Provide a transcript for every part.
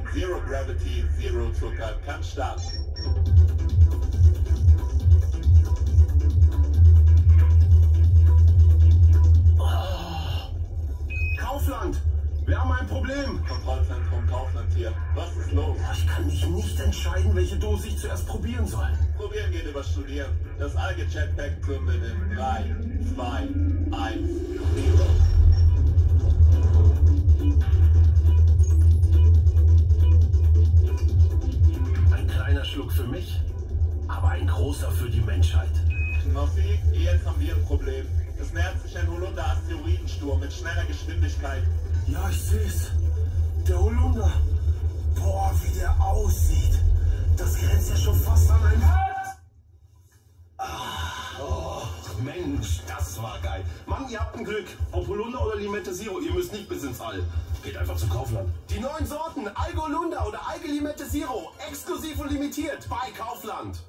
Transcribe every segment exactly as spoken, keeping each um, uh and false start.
Zero Gravity, Zero Zucker kann starten. Oh. Kaufland! Wir haben ein Problem! Kontrollzentrum Kaufland hier. Was ist los? Ich kann mich nicht entscheiden, welche Dose ich zuerst probieren soll. Probieren geht über Studieren. Das Alge-Jetpack zündet in drei, zwei, eins, null. Ein kleiner Schluck für mich, aber ein großer für die Menschheit. Knossi, jetzt haben wir ein Problem. Es nähert sich ein Holunder-Asteroidensturm mit schneller Geschwindigkeit. Ja, ich seh's. Der Holunder. Boah, wie der aussieht. Das grenzt ja schon fast an ein... Ah, oh, Mensch, das war geil. Mann, ihr habt ein Glück. Ob Holunder oder Limette Zero, ihr müsst nicht bis ins All. Geht einfach zum Kaufland. Die neuen Sorten, Alge Holunder oder Alge Limette Zero. Exklusiv und limitiert bei Kaufland.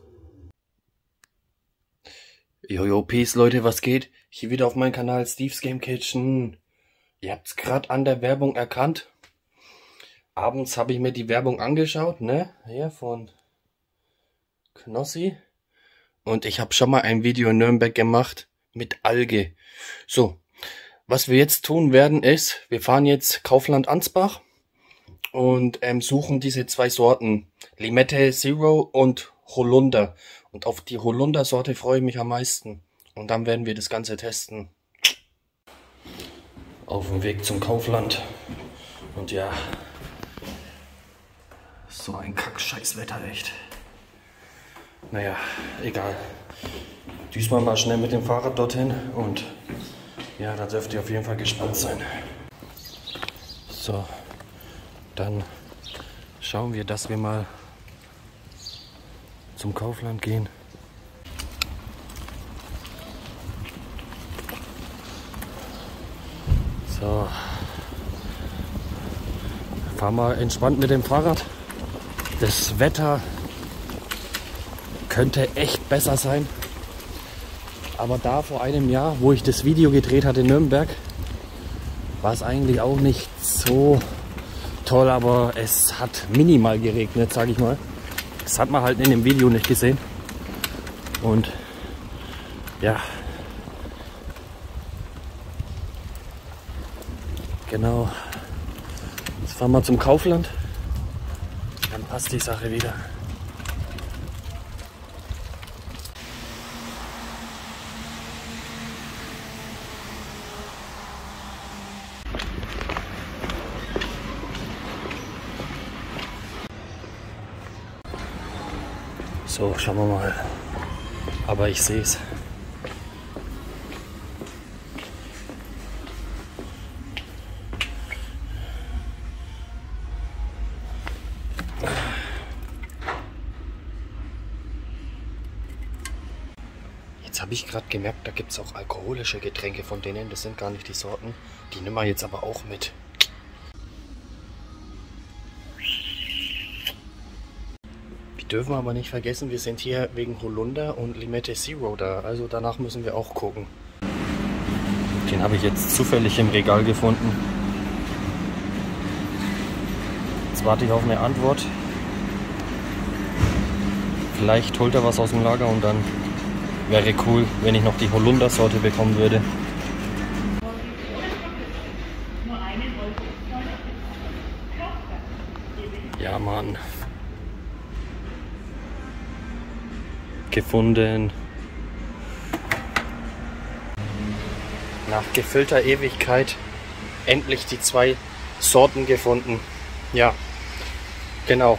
Jojo, Peace Leute, was geht? Hier wieder auf meinem Kanal Steve's Game Kitchen. Ihr habt's gerade an der Werbung erkannt. Abends habe ich mir die Werbung angeschaut, ne? Hier von Knossi. Und ich habe schon mal ein Video in Nürnberg gemacht mit Alge. So, was wir jetzt tun werden ist, wir fahren jetzt Kaufland Ansbach und ähm, suchen diese zwei Sorten. Limette Zero und Holunder. Und auf die Holunder-Sorte freue ich mich am meisten. Und dann werden wir das Ganze testen. Auf dem Weg zum Kaufland. Und ja, so ein Kack-Scheiß-Wetter, echt. Naja, egal. Diesmal mal schnell mit dem Fahrrad dorthin. Und ja, da dürft ihr auf jeden Fall gespannt sein. So, dann schauen wir, dass wir mal zum Kaufland gehen. So. Fahr mal entspannt mit dem Fahrrad. Das Wetter könnte echt besser sein. Aber da vor einem Jahr, wo ich das Video gedreht hatte in Nürnberg, war es eigentlich auch nicht so toll, aber es hat minimal geregnet, sage ich mal. Das hat man halt in dem Video nicht gesehen. Und ja, genau. Jetzt fahren wir zum Kaufland. Dann passt die Sache wieder. So, schauen wir mal. Aber ich sehe es. Jetzt habe ich gerade gemerkt, da gibt es auch alkoholische Getränke von denen. Das sind gar nicht die Sorten. Die nehmen wir jetzt aber auch mit. Dürfen wir aber nicht vergessen, wir sind hier wegen Holunder und Limette Zero da, also danach müssen wir auch gucken. Den habe ich jetzt zufällig im Regal gefunden. Jetzt warte ich auf eine Antwort. Vielleicht holt er was aus dem Lager und dann wäre cool, wenn ich noch die Holunder-Sorte bekommen würde. Ja, Mann. Gefunden. Nach gefüllter Ewigkeit endlich die zwei Sorten gefunden. Ja, genau.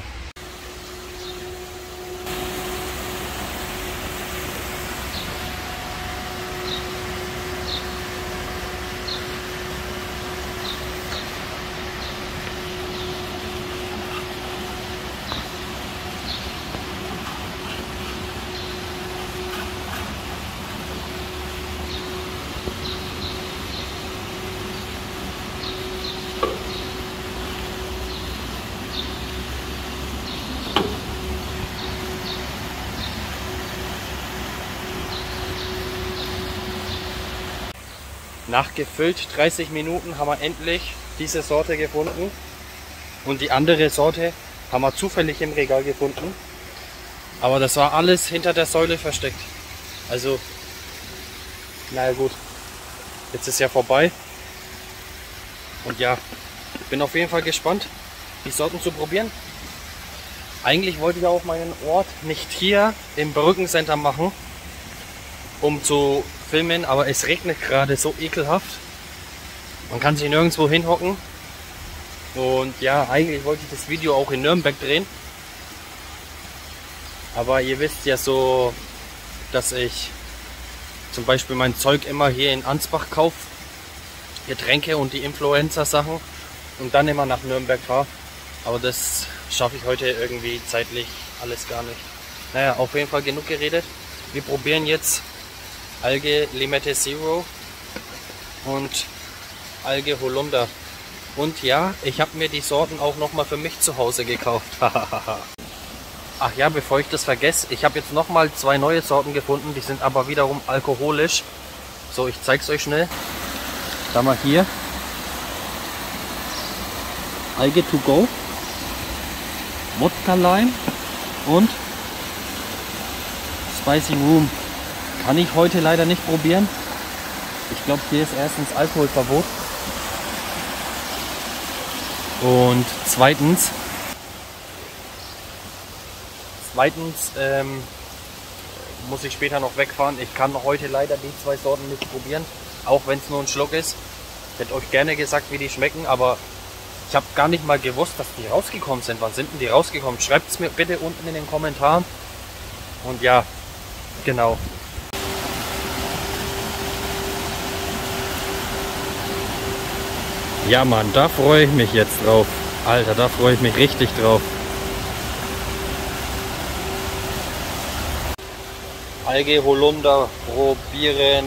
Nach gefüllt dreißig Minuten haben wir endlich diese Sorte gefunden. Und die andere Sorte haben wir zufällig im Regal gefunden. Aber das war alles hinter der Säule versteckt. Also, naja gut. Jetzt ist ja vorbei. Und ja, ich bin auf jeden Fall gespannt, die Sorten zu probieren. Eigentlich wollte ich auch meinen Ort nicht hier im Brückencenter machen, um zu filmen, aber es regnet gerade so ekelhaft. Man kann sich nirgendwo hinhocken. Und ja, eigentlich wollte ich das Video auch in Nürnberg drehen. Aber ihr wisst ja so, dass ich zum Beispiel mein Zeug immer hier in Ansbach kaufe. Getränke und die Influencer-Sachen. Und dann immer nach Nürnberg fahre. Aber das schaffe ich heute irgendwie zeitlich alles gar nicht. Naja, auf jeden Fall genug geredet. Wir probieren jetzt Alge Limette Zero und Alge Holunder. Und ja, ich habe mir die Sorten auch nochmal für mich zu Hause gekauft. Ach ja, bevor ich das vergesse, ich habe jetzt nochmal zwei neue Sorten gefunden, die sind aber wiederum alkoholisch. So, ich zeige es euch schnell. Da mal hier. Alge to go. Wodka Lime und Spicy Room. Kann ich heute leider nicht probieren. Ich glaube, hier ist erstens Alkoholverbot. Und zweitens, zweitens ähm, muss ich später noch wegfahren. Ich kann heute leider die zwei Sorten nicht probieren, auch wenn es nur ein Schluck ist. Ich hätte euch gerne gesagt, wie die schmecken, aber ich habe gar nicht mal gewusst, dass die rausgekommen sind. Wann sind denn die rausgekommen? Schreibt es mir bitte unten in den Kommentaren. Und ja, genau. Ja Mann, da freue ich mich jetzt drauf. Alter, da freue ich mich richtig drauf. Alge Holunder probieren.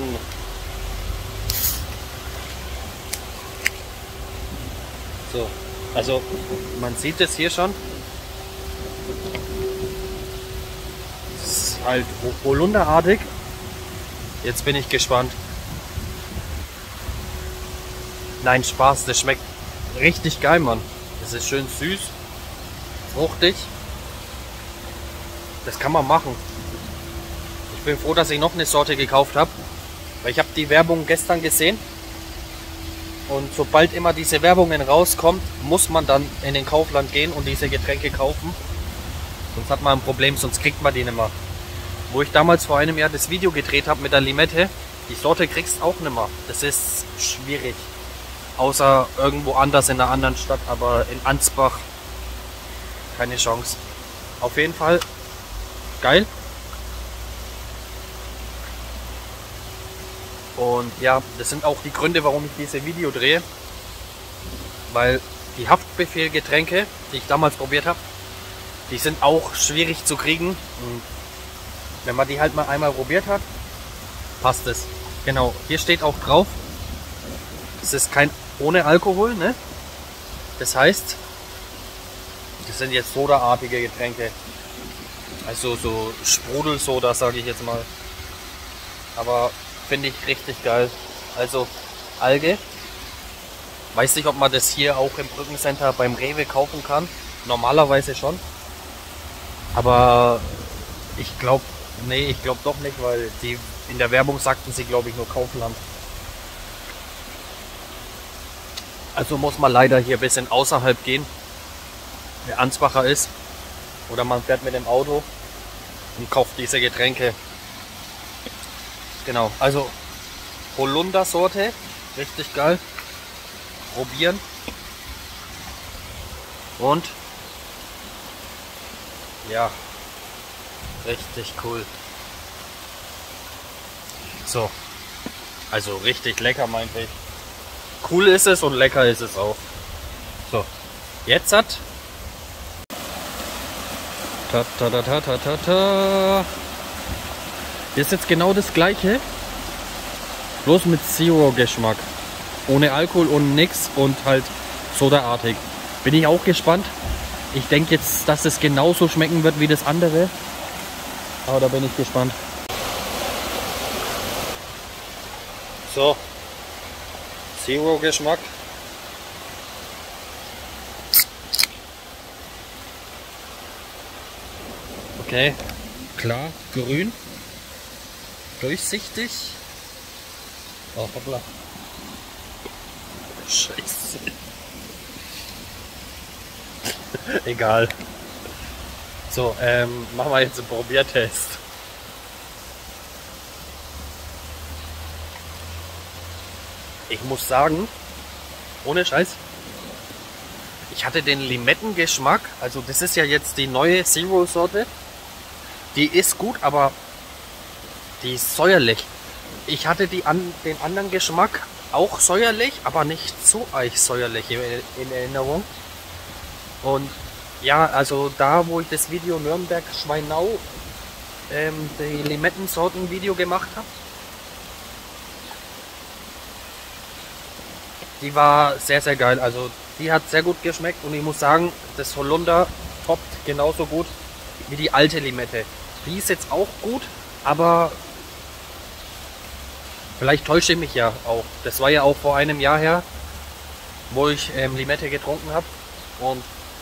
So, also man sieht es hier schon. Es ist halt Holunderartig. Jetzt bin ich gespannt. Nein, Spaß, das schmeckt richtig geil, Mann. Das ist schön süß, fruchtig. Das kann man machen. Ich bin froh, dass ich noch eine Sorte gekauft habe, weil ich habe die Werbung gestern gesehen. Und sobald immer diese Werbungen rauskommt, muss man dann in den Kaufland gehen und diese Getränke kaufen. Sonst hat man ein Problem, sonst kriegt man die nicht mehr. Wo ich damals vor einem Jahr das Video gedreht habe mit der Limette, die Sorte kriegst auch nicht mehr. Das ist schwierig. Außer irgendwo anders in einer anderen Stadt, aber in Ansbach keine Chance. Auf jeden Fall geil. Und ja, das sind auch die Gründe, warum ich diese Video drehe. Weil die Haftbefehl-Getränke, die ich damals probiert habe, die sind auch schwierig zu kriegen. Und wenn man die halt mal einmal probiert hat, passt es. Genau, hier steht auch drauf, es ist kein ohne Alkohol, ne? Das heißt, das sind jetzt sodaartige Getränke. Also so Sprudelsoda, sage ich jetzt mal. Aber finde ich richtig geil. Also Alge. Weiß nicht, ob man das hier auch im Brückencenter beim Rewe kaufen kann. Normalerweise schon. Aber ich glaube, nee, ich glaube doch nicht, weil die in der Werbung sagten sie, glaube ich, nur Kaufland. Also muss man leider hier ein bisschen außerhalb gehen, wer Ansbacher ist. Oder man fährt mit dem Auto und kauft diese Getränke. Genau, also Holunder-Sorte, richtig geil. Probieren. Und ja, richtig cool. So, also richtig lecker, meinte ich. Cool ist es und lecker ist es auch. So, jetzt hat. Ta ta ta ta ta ta ta. Das ist jetzt genau das gleiche, bloß mit Zero-Geschmack. Ohne Alkohol und nix und halt sodaartig. Bin ich auch gespannt. Ich denke jetzt, dass es genauso schmecken wird wie das andere. Aber da bin ich gespannt. So. Zero-Geschmack. Okay, klar, grün, durchsichtig. Oh, hoppla. Scheiße. Egal. So, ähm, machen wir jetzt einen Probiertest. Ich muss sagen, ohne Scheiß, ich hatte den Limettengeschmack, also das ist ja jetzt die neue Zero-Sorte. Die ist gut, aber die ist säuerlich. Ich hatte die an, den anderen Geschmack auch säuerlich, aber nicht so eichsäuerlich in, in Erinnerung. Und ja, also da, wo ich das Video Nürnberg-Schweinau, ähm, die Limettensorten-Video gemacht habe, die war sehr, sehr geil. Also die hat sehr gut geschmeckt und ich muss sagen, das Holunder toppt genauso gut wie die alte Limette. Die ist jetzt auch gut, aber vielleicht täusche ich mich ja auch. Das war ja auch vor einem Jahr her, wo ich ähm, Limette getrunken habe. Und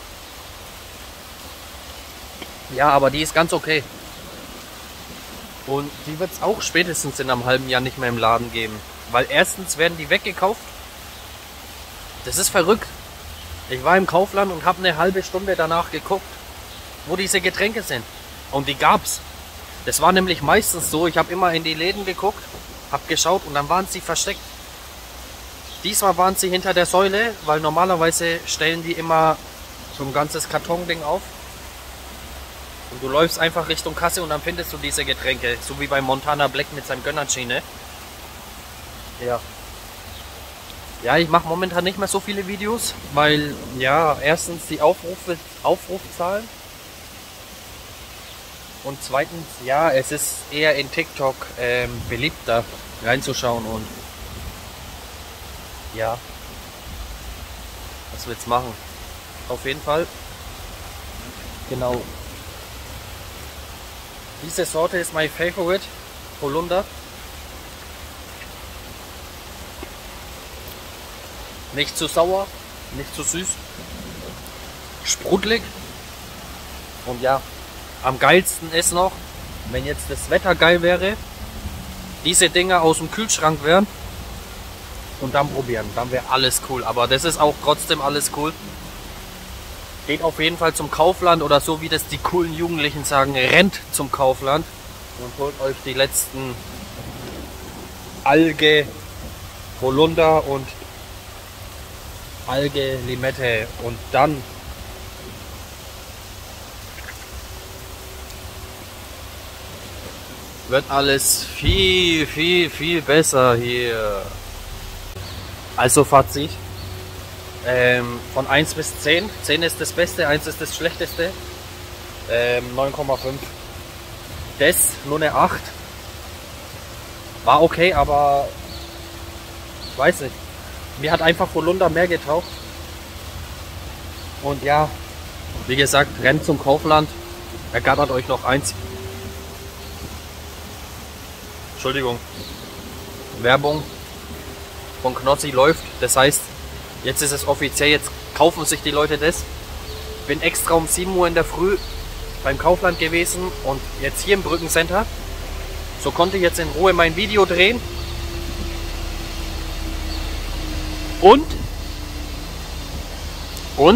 ja, aber die ist ganz okay. Und die wird es auch spätestens in einem halben Jahr nicht mehr im Laden geben. Weil erstens werden die weggekauft. Das ist verrückt. Ich war im Kaufland und habe eine halbe Stunde danach geguckt, wo diese Getränke sind. Und die gab's. Das war nämlich meistens so, ich habe immer in die Läden geguckt, habe geschaut und dann waren sie versteckt. Diesmal waren sie hinter der Säule, weil normalerweise stellen die immer so ein ganzes Kartonding auf. Und du läufst einfach Richtung Kasse und dann findest du diese Getränke. So wie bei Montana Black mit seinem Gönnerchi, ne? Ja. Ja, ich mache momentan nicht mehr so viele Videos, weil ja, erstens die Aufrufe, Aufrufzahlen und zweitens, ja, es ist eher in TikTok ähm, beliebter reinzuschauen und ja, was willst du machen? Auf jeden Fall, genau, diese Sorte ist mein Favorite, Holunder. Nicht zu sauer, nicht zu süß, sprudelig und ja, am geilsten ist noch, wenn jetzt das Wetter geil wäre, diese Dinger aus dem Kühlschrank wären und dann probieren, dann wäre alles cool, aber das ist auch trotzdem alles cool. Geht auf jeden Fall zum Kaufland oder so wie das die coolen Jugendlichen sagen, rennt zum Kaufland und holt euch die letzten Alge, Holunder und Alge, Limette und dann wird alles viel, viel, viel besser hier. Also Fazit, ähm, von eins bis zehn, zehn ist das Beste, eins ist das Schlechteste, ähm, neun Komma fünf. Das nur eine acht. War okay, aber ich weiß nicht. Mir hat einfach Holunder mehr getaugt. Und ja, wie gesagt, rennt zum Kaufland. Ergattert euch noch eins. Entschuldigung. Werbung von Knossi läuft. Das heißt, jetzt ist es offiziell. Jetzt kaufen sich die Leute das. Bin extra um sieben Uhr in der Früh beim Kaufland gewesen. Und jetzt hier im Brückencenter. So konnte ich jetzt in Ruhe mein Video drehen. Und, und,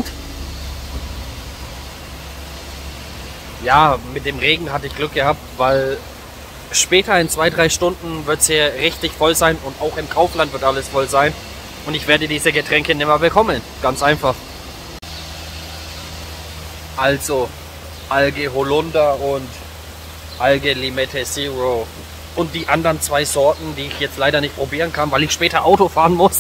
ja, mit dem Regen hatte ich Glück gehabt, weil später in zwei, drei Stunden wird es hier richtig voll sein und auch im Kaufland wird alles voll sein. Und ich werde diese Getränke nicht mehr bekommen. Ganz einfach. Also, Alge Holunder und Alge Limette Zero. Und die anderen zwei Sorten, die ich jetzt leider nicht probieren kann, weil ich später Auto fahren muss.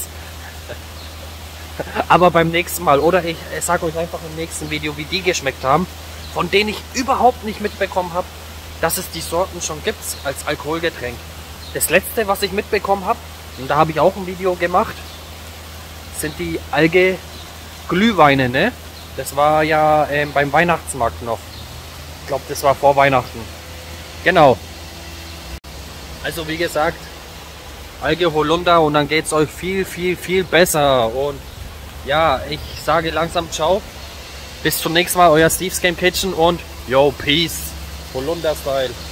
Aber beim nächsten Mal, oder ich, ich sage euch einfach im nächsten Video, wie die geschmeckt haben, von denen ich überhaupt nicht mitbekommen habe, dass es die Sorten schon gibt als Alkoholgetränk. Das letzte, was ich mitbekommen habe, und da habe ich auch ein Video gemacht, sind die Alge Glühweine, ne? Das war ja ähm, beim Weihnachtsmarkt noch. Ich glaube, das war vor Weihnachten. Genau. Also wie gesagt, Alge Holunder und dann geht es euch viel, viel, viel besser. Und ja, ich sage langsam ciao. Bis zum nächsten Mal, euer Steve's Game Kitchen und yo, peace. Polunder-Style.